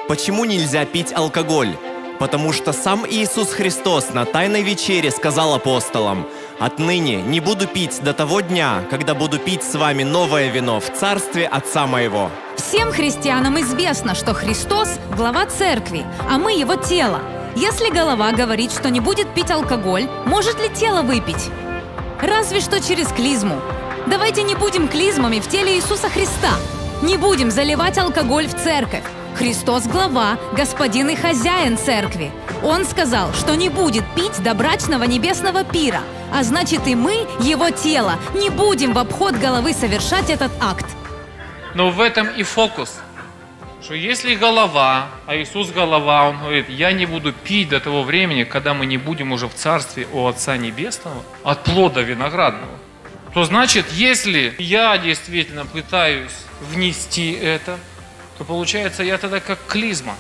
Почему нельзя пить алкоголь? Потому что сам Иисус Христос на Тайной вечере сказал апостолам: «Отныне не буду пить до того дня, когда буду пить с вами новое вино в царстве Отца моего». Всем христианам известно, что Христос – глава церкви, а мы – его тело. Если голова говорит, что не будет пить алкоголь, может ли тело выпить? Разве что через клизму. Давайте не будем клизмами в теле Иисуса Христа. Не будем заливать алкоголь в церковь. Христос – глава, господин и хозяин церкви. Он сказал, что не будет пить до брачного небесного пира. А значит, и мы, его тело, не будем в обход головы совершать этот акт. Но в этом и фокус. Что если голова, а Иисус голова, Он говорит: я не буду пить до того времени, когда мы не будем уже в царстве у Отца Небесного от плода виноградного, то значит, если я действительно пытаюсь внести это, то получается, я тогда как клизма.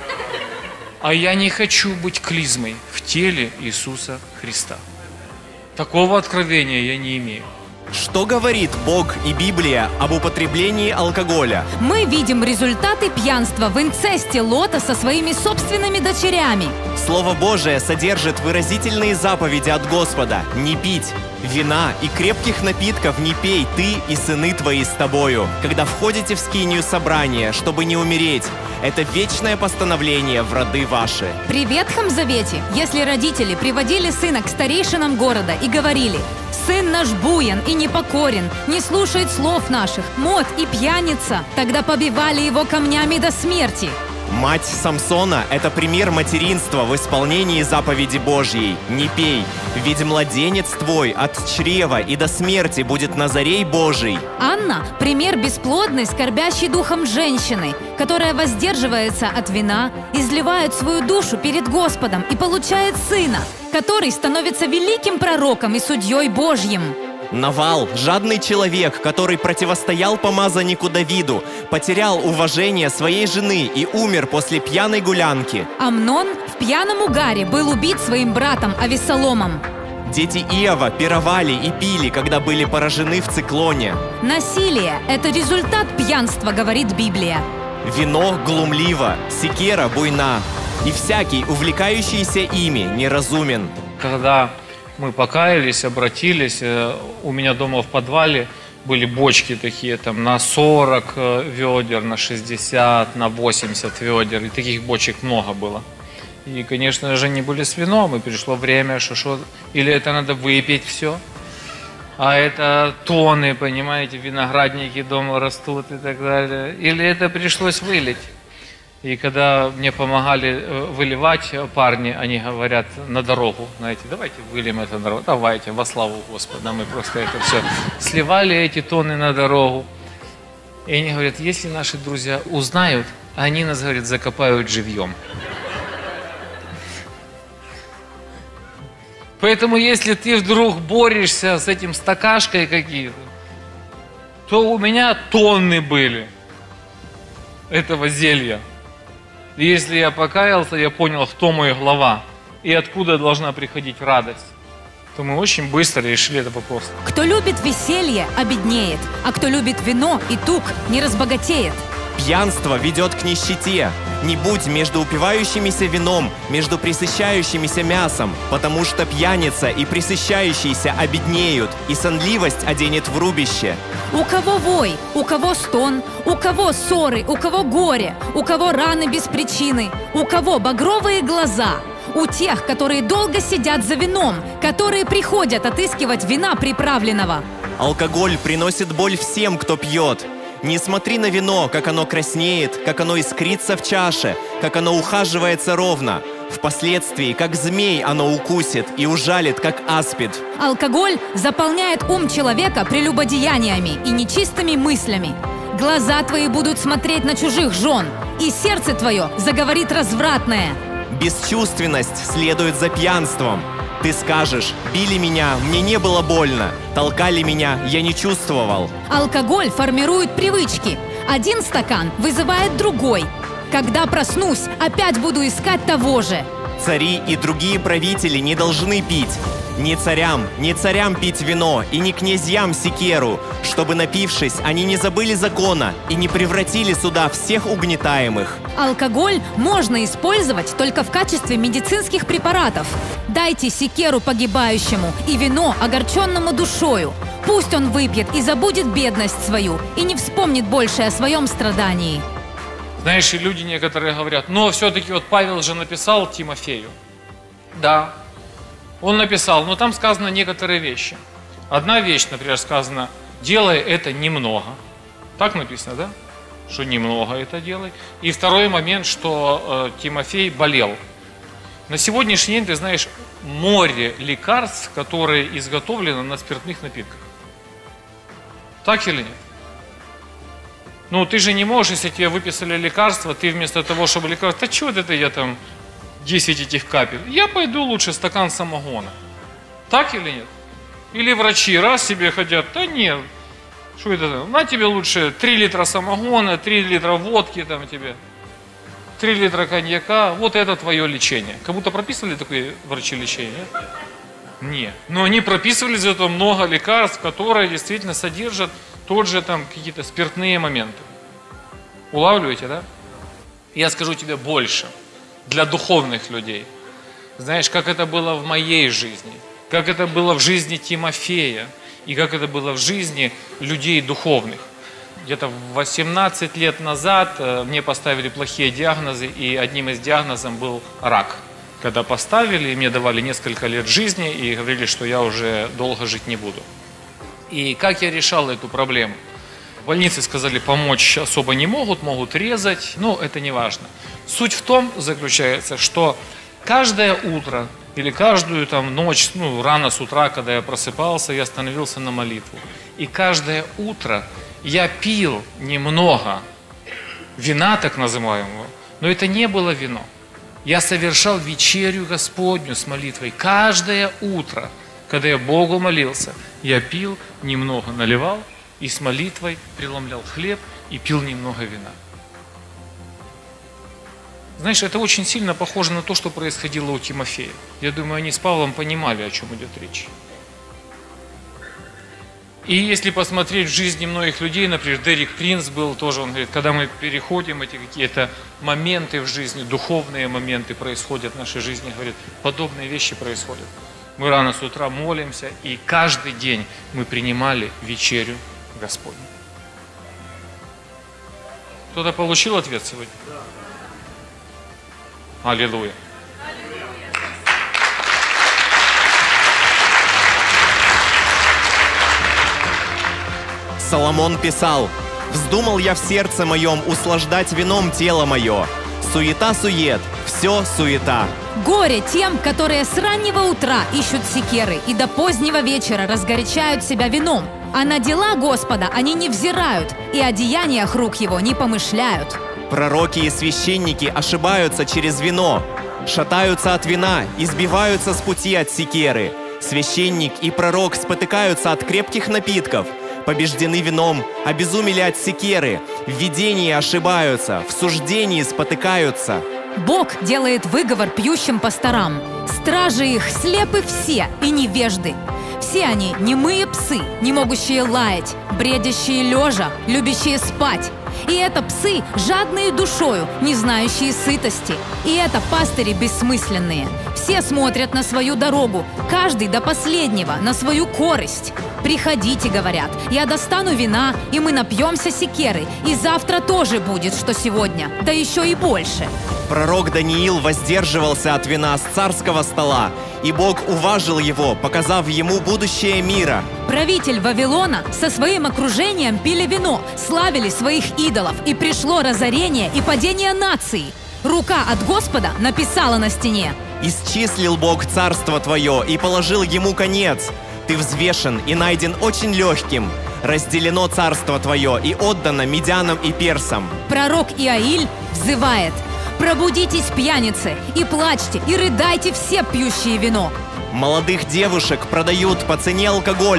А я не хочу быть клизмой в теле Иисуса Христа. Такого откровения я не имею. Что говорит Бог и Библия об употреблении алкоголя? Мы видим результаты пьянства в инцесте Лота со своими собственными дочерями. Слово Божие содержит выразительные заповеди от Господа: не пить вина и крепких напитков не пей ты и сыны твои с тобою, когда входите в скинию собрания, чтобы не умереть. Это вечное постановление в роды ваши. При Ветхом Завете, если родители приводили сына к старейшинам города и говорили: «Сын наш буян и непокорен, не слушает слов наших, мот и пьяница», тогда побивали его камнями до смерти. Мать Самсона – это пример материнства в исполнении заповеди Божьей: «Не пей, ведь младенец твой от чрева и до смерти будет Назарей Божий». Анна – пример бесплодной, скорбящей духом женщины, которая воздерживается от вина, изливает свою душу перед Господом и получает сына, который становится великим пророком и судьей Божьим. Навал – жадный человек, который противостоял помазаннику Давиду, потерял уважение своей жены и умер после пьяной гулянки. Амнон в пьяном угаре был убит своим братом Авессаломом. Дети Иова пировали и пили, когда были поражены в циклоне. Насилие – это результат пьянства, говорит Библия. Вино глумливо, секера буйна, и всякий, увлекающийся ими, неразумен. Когда мы покаялись, обратились, у меня дома в подвале были бочки такие, там на 40 ведер, на 60, на 80 ведер, и таких бочек много было. И, конечно же, они были с вином, и пришло время, что или это надо выпить все, а это тонны, понимаете, виноградники дома растут и так далее, или это пришлось вылить. И когда мне помогали выливать парни, они говорят: на дорогу, знаете, давайте выльем это на дорогу, давайте, во славу Господа, мы просто это все сливали, эти тонны на дорогу. И они говорят: если наши друзья узнают, они нас, говорят, закопают живьем. Поэтому если ты вдруг борешься с этим стакашкой какие-то, то у меня тонны были этого зелья. И если я покаялся, я понял, кто мой глава и откуда должна приходить радость, то мы очень быстро решили этот вопрос. Кто любит веселье, обеднеет, а кто любит вино и тук, не разбогатеет. Пьянство ведет к нищете. Не будь между упивающимися вином, между пресыщающимися мясом, потому что пьяница и пресыщающийся обеднеют, и сонливость оденет в рубище. У кого вой, у кого стон, у кого ссоры, у кого горе, у кого раны без причины, у кого багровые глаза, у тех, которые долго сидят за вином, которые приходят отыскивать вина приправленного. Алкоголь приносит боль всем, кто пьет. Не смотри на вино, как оно краснеет, как оно искрится в чаше, как оно ухаживается ровно. Впоследствии, как змей, оно укусит и ужалит, как аспид. Алкоголь заполняет ум человека прелюбодеяниями и нечистыми мыслями. Глаза твои будут смотреть на чужих жен, и сердце твое заговорит развратное. Бесчувственность следует за пьянством. Ты скажешь: били меня, мне не было больно, толкали меня, я не чувствовал. Алкоголь формирует привычки. Один стакан вызывает другой. Когда проснусь, опять буду искать того же. Цари и другие правители не должны пить. Не царям пить вино, и не князьям секеру, чтобы, напившись, они не забыли закона и не превратили сюда всех угнетаемых. Алкоголь можно использовать только в качестве медицинских препаратов. Дайте секеру погибающему и вино огорченному душою. Пусть он выпьет и забудет бедность свою, и не вспомнит больше о своем страдании. Знаешь, и люди некоторые говорят, но все-таки вот Павел же написал Тимофею. Да, он написал, но там сказано некоторые вещи. Одна вещь, например, сказано, делай это немного. Так написано, да? Что немного это делай. И второй момент, что Тимофей болел. На сегодняшний день, ты знаешь, море лекарств, которые изготовлены на спиртных напитках. Так или нет? Ну, ты же не можешь, если тебе выписали лекарство, ты вместо того, чтобы лекарство, да чего это я там 10 этих капель, я пойду лучше стакан самогона. Так или нет? Или врачи раз себе хотят, да нет, что это, на тебе лучше 3 литра самогона, 3 литра водки там тебе, 3 литра коньяка, вот это твое лечение. Как будто прописывали такое врачи лечение, нет? Нет. Но они прописывали зато много лекарств, которые действительно содержат тот же там какие-то спиртные моменты. Улавливаете, да? Я скажу тебе больше. Для духовных людей. Знаешь, как это было в моей жизни, как это было в жизни Тимофея и как это было в жизни людей духовных. Где-то 18 лет назад мне поставили плохие диагнозы, и одним из диагнозов был рак. Когда поставили, мне давали несколько лет жизни и говорили, что я уже долго жить не буду. И как я решал эту проблему? В больнице сказали, помочь особо не могут резать, но это не важно. Суть в том заключается, что каждое утро или каждую там ночь, рано с утра, когда я просыпался, я становился на молитву. И каждое утро я пил немного вина, так называемого, но это не было вино. Я совершал вечерю Господню с молитвой. Каждое утро, когда я Богу молился, я пил немного, наливал и с молитвой преломлял хлеб и пил немного вина. Знаешь, это очень сильно похоже на то, что происходило у Тимофея. Я думаю, они с Павлом понимали, о чем идет речь. И если посмотреть в жизни многих людей, например, Дерек Принц был тоже, он говорит, когда мы переходим эти какие-то моменты в жизни, духовные моменты происходят в нашей жизни, говорит, подобные вещи происходят. Мы рано с утра молимся, и каждый день мы принимали вечерю Господню. Кто-то получил ответ сегодня? Аллилуйя. Соломон писал: «Вздумал я в сердце моем услаждать вином тело мое. Суета-сует, все суета». Горе тем, которые с раннего утра ищут секеры и до позднего вечера разгорячают себя вином, а на дела Господа они не взирают и о деяниях рук Его не помышляют. Пророки и священники ошибаются через вино, шатаются от вина и сбиваются с пути от секеры. Священник и пророк спотыкаются от крепких напитков, побеждены вином, обезумели от секеры, в видении ошибаются, в суждении спотыкаются. Бог делает выговор пьющим пасторам. Стражи их слепы все и невежды. Все они немые псы, не могущие лаять, бредящие лежа, любящие спать. И это псы, жадные душою, не знающие сытости. И это пастыри бессмысленные. Все смотрят на свою дорогу, каждый до последнего, на свою корость. «Приходите, — говорят, — я достану вина, и мы напьемся секеры, и завтра тоже будет, что сегодня, да еще и больше». Пророк Даниил воздерживался от вина с царского стола, и Бог уважил его, показав ему будущее мира. Правитель Вавилона со своим окружением пили вино, славили своих идолов, и пришло разорение и падение нации. Рука от Господа написала на стене: «Исчислил Бог царство твое и положил ему конец. Ты взвешен и найден очень легким. Разделено царство твое и отдано медянам и персам». Пророк Иаиль взывает: «Пробудитесь, пьяницы, и плачьте, и рыдайте все пьющие вино». Молодых девушек продают по цене алкоголя,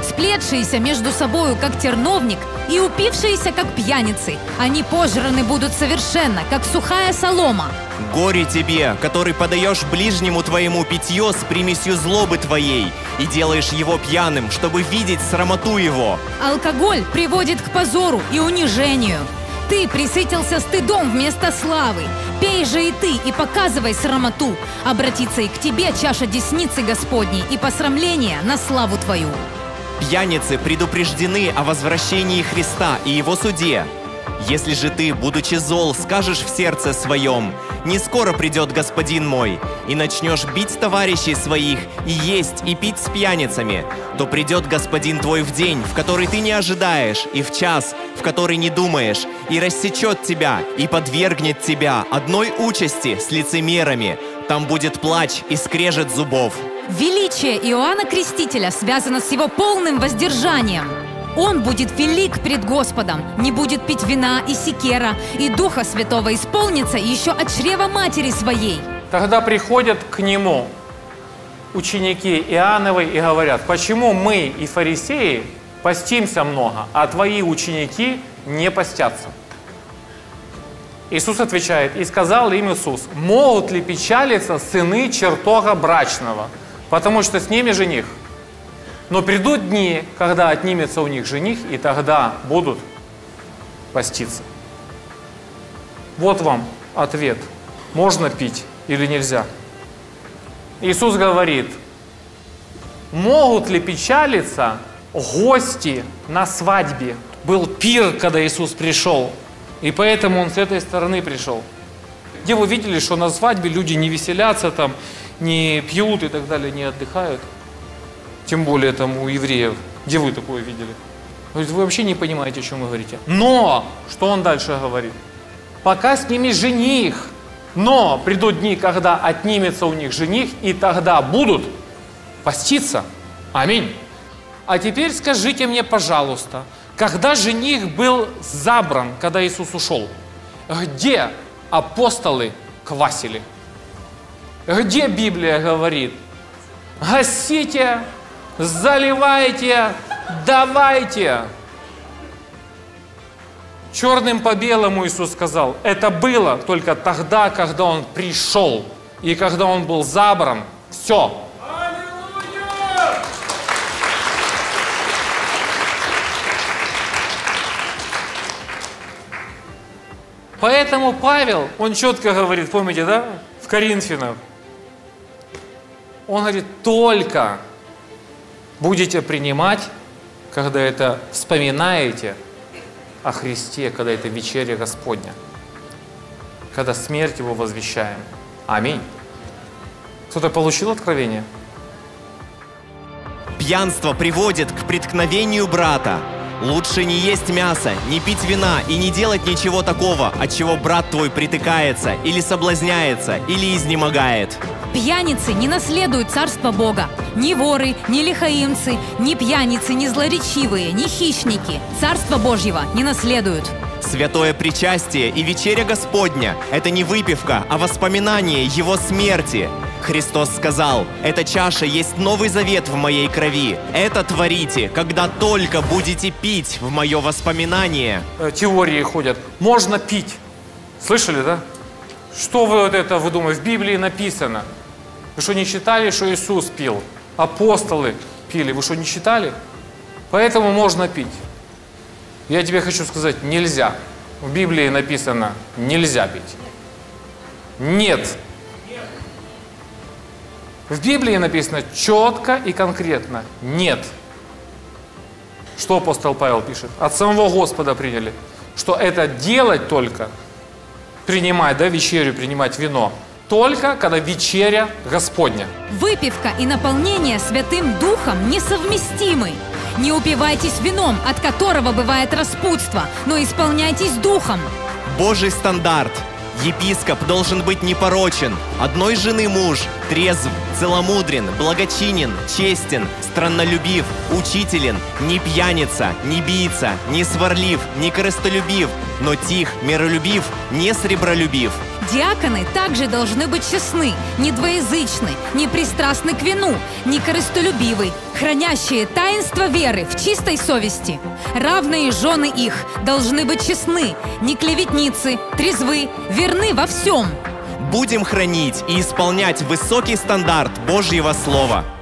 сплетшиеся между собою, как терновник, и упившиеся, как пьяницы. Они пожраны будут совершенно, как сухая солома. Горе тебе, который подаешь ближнему твоему питье с примесью злобы твоей и делаешь его пьяным, чтобы видеть срамоту его. Алкоголь приводит к позору и унижению. Ты присытился стыдом вместо славы. Пей же и ты, и показывай срамоту. Обратится и к тебе чаша десницы Господней, и посрамление на славу твою. Пьяницы предупреждены о возвращении Христа и его суде. Если же ты, будучи зол, скажешь в сердце своем: «Не скоро придет Господин мой», и начнешь бить товарищей своих, и есть, и пить с пьяницами, то придет Господин твой в день, в который ты не ожидаешь, и в час, в который не думаешь, и рассечет тебя, и подвергнет тебя одной участи с лицемерами. Там будет плач и скрежет зубов. Величие Иоанна Крестителя связано с его полным воздержанием. Он будет велик пред Господом, не будет пить вина и сикера, и Духа Святого исполнится еще от чрева матери своей. Тогда приходят к нему ученики Иоанновы и говорят: почему мы и фарисеи постимся много, а твои ученики не постятся? Иисус отвечает: и сказал им Иисус: могут ли печалиться сыны чертога брачного, потому что с ними жених? Но придут дни, когда отнимется у них жених, и тогда будут поститься. Вот вам ответ. Можно пить или нельзя? Иисус говорит: могут ли печалиться гости на свадьбе? Был пир, когда Иисус пришел, и поэтому Он с этой стороны пришел. Где вы видели, что на свадьбе люди не веселятся, там, не пьют и так далее, не отдыхают? Тем более там у евреев. Где вы такое видели? Говорит: вы вообще не понимаете, о чем вы говорите. Но, что он дальше говорит? Пока с ними жених. Но придут дни, когда отнимется у них жених, и тогда будут поститься. Аминь. А теперь скажите мне, пожалуйста, когда жених был забран, когда Иисус ушел, где апостолы квасили? Где Библия говорит: гасите, заливайте, давайте? Черным по белому Иисус сказал: это было только тогда, когда Он пришел. И когда Он был забран, все. Поэтому Павел, он четко говорит, помните, да, в Коринфянах, он говорит: только будете принимать, когда это вспоминаете о Христе, когда это вечеря Господня, когда смерть Его возвещаем. Аминь. Кто-то получил откровение? Пьянство приводит к преткновению брата. Лучше не есть мясо, не пить вина и не делать ничего такого, от чего брат твой притыкается, или соблазняется, или изнемогает. Пьяницы не наследуют царство Бога. Ни воры, ни лихаимцы, ни пьяницы, ни злоречивые, ни хищники царство Божьего не наследуют. Святое причастие и вечеря Господня – это не выпивка, а воспоминание Его смерти. Христос сказал: «Эта чаша есть новый завет в моей крови. Это творите, когда только будете пить в мое воспоминание». Теории ходят. Можно пить. Слышали, да? Что вы вот это, вы думаете, в Библии написано? Вы что, не читали, что Иисус пил? Апостолы пили. Вы что, не читали? Поэтому можно пить. Я тебе хочу сказать: нельзя. В Библии написано: нельзя пить. Нет. В Библии написано четко и конкретно: нет. Что апостол Павел пишет? От самого Господа приняли, что это делать только, принимать, да, вечерю, принимать вино, только когда вечеря Господня. Выпивка и наполнение Святым Духом несовместимы. Не упивайтесь вином, от которого бывает распутство, но исполняйтесь Духом. Божий стандарт. Епископ должен быть непорочен, одной жены муж, трезв, целомудрен, благочинен, честен, страннолюбив, учителен, не пьяница, не бийца, не сварлив, не корыстолюбив, но тих, миролюбив, не сребролюбив». Диаконы также должны быть честны, не двоязычны, не пристрастны к вину, не корыстолюбивы, хранящие таинство веры в чистой совести. Равные жены их должны быть честны, не клеветницы, трезвы, верны во всем. Будем хранить и исполнять высокий стандарт Божьего Слова.